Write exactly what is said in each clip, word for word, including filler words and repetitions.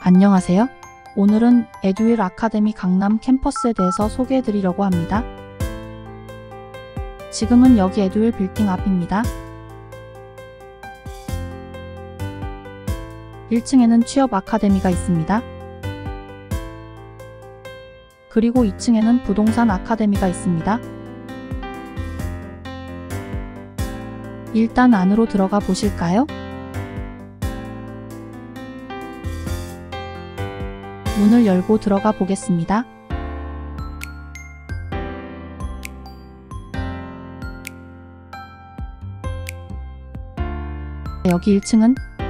안녕하세요. 오늘은 에듀윌 아카데미 강남 캠퍼스에 대해서 소개해 드리려고 합니다. 지금은 여기 에듀윌 빌딩 앞입니다. 일 층에는 취업 아카데미가 있습니다. 그리고 이 층에는 부동산 아카데미가 있습니다. 일단 안으로 들어가 보실까요? 문을 열고 들어가 보겠습니다. 여기 일 층은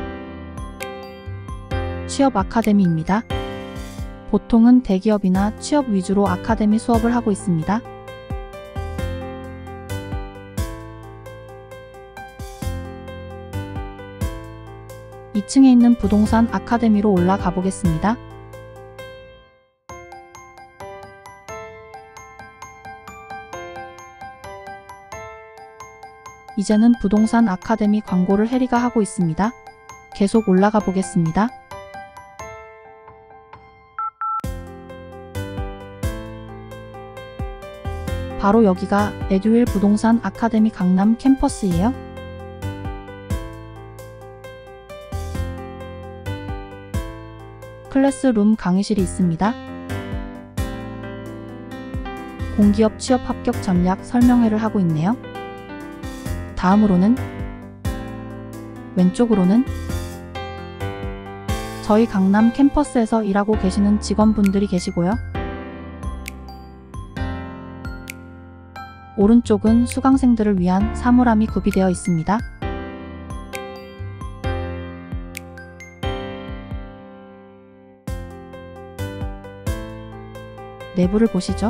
취업 아카데미입니다. 보통은 대기업이나 취업 위주로 아카데미 수업을 하고 있습니다. 이 층에 있는 부동산 아카데미로 올라가 보겠습니다. 이제는 부동산 아카데미 광고를 해리가 하고 있습니다. 계속 올라가 보겠습니다. 바로 여기가 에듀윌 부동산 아카데미 강남 캠퍼스예요. 클래스룸 강의실이 있습니다. 공기업 취업 합격 전략 설명회를 하고 있네요. 다음으로는 왼쪽으로는 저희 강남 캠퍼스에서 일하고 계시는 직원분들이 계시고요. 오른쪽은 수강생들을 위한 사물함이 구비되어 있습니다. 내부를 보시죠.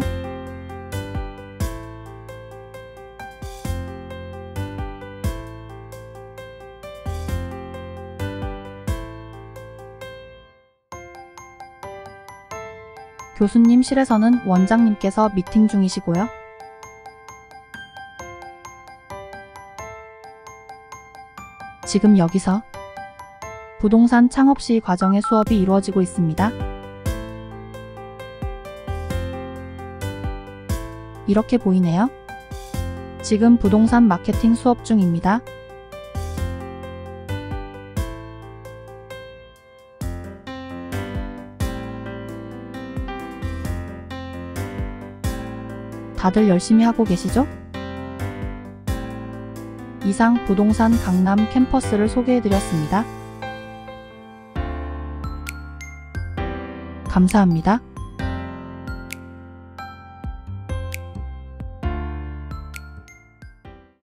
교수님실에서는 원장님께서 미팅 중이시고요. 지금 여기서 부동산 창업 시 과정의 수업이 이루어지고 있습니다. 이렇게 보이네요. 지금 부동산 마케팅 수업 중입니다. 다들 열심히 하고 계시죠? 이상 부동산 강남 캠퍼스를 소개해드렸습니다. 감사합니다.